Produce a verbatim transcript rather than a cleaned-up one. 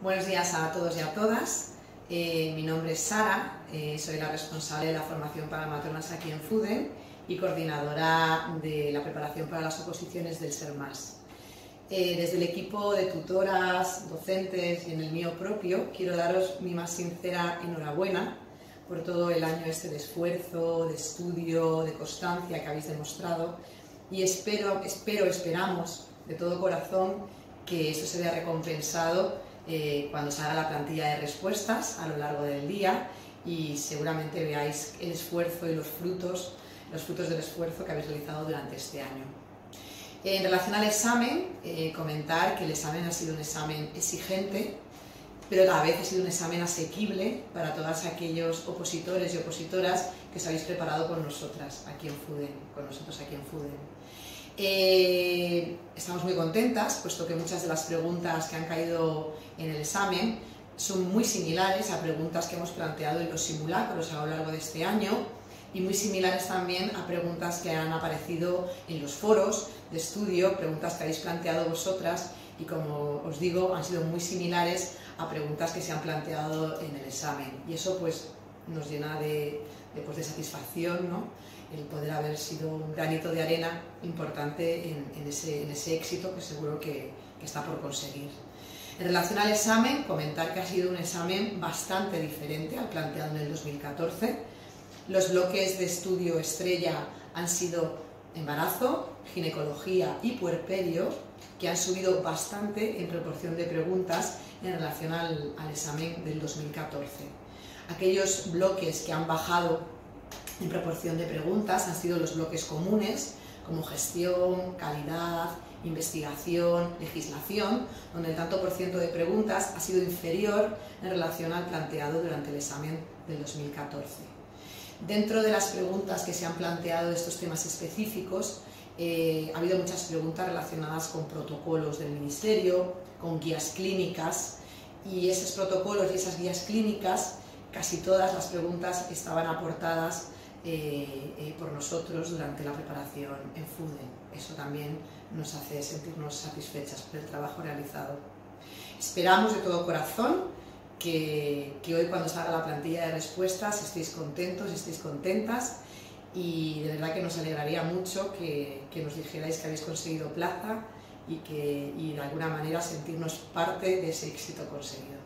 Buenos días a todos y a todas. Eh, mi nombre es Sara, eh, soy la responsable de la formación para matronas aquí en FUDEN y coordinadora de la preparación para las oposiciones del SERMAS. Eh, desde el equipo de tutoras, docentes y en el mío propio, quiero daros mi más sincera enhorabuena por todo el año este de esfuerzo, de estudio, de constancia que habéis demostrado y espero, espero, esperamos de todo corazón que eso se vea recompensado eh, cuando salga la plantilla de respuestas a lo largo del día y seguramente veáis el esfuerzo y los frutos, los frutos del esfuerzo que habéis realizado durante este año. En relación al examen, eh, comentar que el examen ha sido un examen exigente, pero a la vez ha sido un examen asequible para todos aquellos opositores y opositoras que os habéis preparado con nosotras aquí en FUDEN, con nosotros aquí en FUDEN. Eh, estamos muy contentas, puesto que muchas de las preguntas que han caído en el examen son muy similares a preguntas que hemos planteado en los simulacros a lo largo de este año y muy similares también a preguntas que han aparecido en los foros de estudio, preguntas que habéis planteado vosotras y, como os digo, han sido muy similares a preguntas que se han planteado en el examen. Y eso pues nos llena de, de, pues, de satisfacción, ¿no? El poder haber sido un granito de arena importante en, en, ese, en ese éxito que seguro que, que está por conseguir. En relación al examen, comentar que ha sido un examen bastante diferente al planteado en el dos mil catorce. Los bloques de estudio estrella han sido embarazo, ginecología y puerperio, que han subido bastante en proporción de preguntas en relación al, al examen del dos mil catorce. Aquellos bloques que han bajado en proporción de preguntas han sido los bloques comunes, como gestión, calidad, investigación, legislación, donde el tanto por ciento de preguntas ha sido inferior en relación al planteado durante el examen del dos mil catorce. Dentro de las preguntas que se han planteado de estos temas específicos, eh, ha habido muchas preguntas relacionadas con protocolos del Ministerio, con guías clínicas, y esos protocolos y esas guías clínicas, casi todas las preguntas estaban aportadas eh, eh, por nosotros durante la preparación en FUDEN. Eso también nos hace sentirnos satisfechas por el trabajo realizado. Esperamos de todo corazón que, que hoy, cuando salga la plantilla de respuestas, estéis contentos, estéis contentas, y de verdad que nos alegraría mucho que, que nos dijerais que habéis conseguido plaza y, que, y de alguna manera sentirnos parte de ese éxito conseguido.